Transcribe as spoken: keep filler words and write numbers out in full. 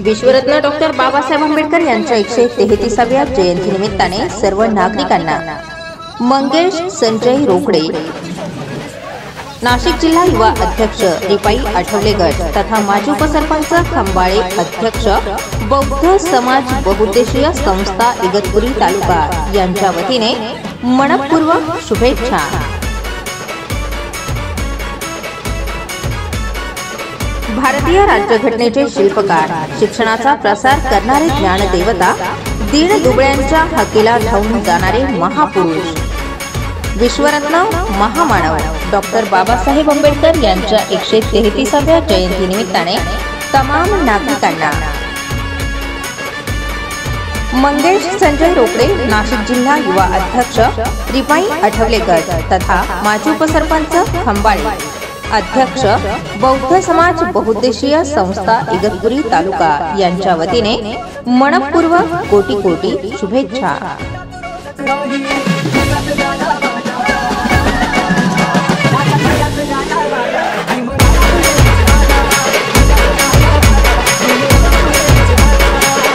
विश्वरत्न doctor Babasaheb Ambedkar यांच्या एकशे तेहतीसाव्या जयंती निमित्ताने सर्व नागरिकांना मंगेश संजय रोकडे, नाशिक जिल्हा युवा अध्यक्ष रिपाई आठवले गट तथा माजी उपसरपंच खंबाळे अध्यक्ष बौद्ध समाज बहुउद्देशीय संस्था इगतपुरी तालुका यांच्या वतीने मनपूर्वक शुभेच्छा। भारतीय राज्यघटनेचे शिल्पकार, शिक्षणाचा प्रसार करणारे ज्ञानदेवता, दीड दुबळ्यांच्या हकेला धावून जाणारे महापुरुष, विश्वरत्न महामानव डॉक्टर बाबासाहेब आंबेडकर यांच्या एकशे तेहतीसाव्या जयंती निमित्ताने तमाम नागरिकांना मंगेश संजय रोकडे, नाशिक जिल्हा युवा अध्यक्ष रिपाई आठवले गट तथा माजी उपसरपंच खंबाळे अध्यक्ष बौद्ध समाज बहुउद्देशीय संस्था इगतपुरी तालुका यांच्या वतीने मनपूर्वक कोटी कोटी शुभेच्छा।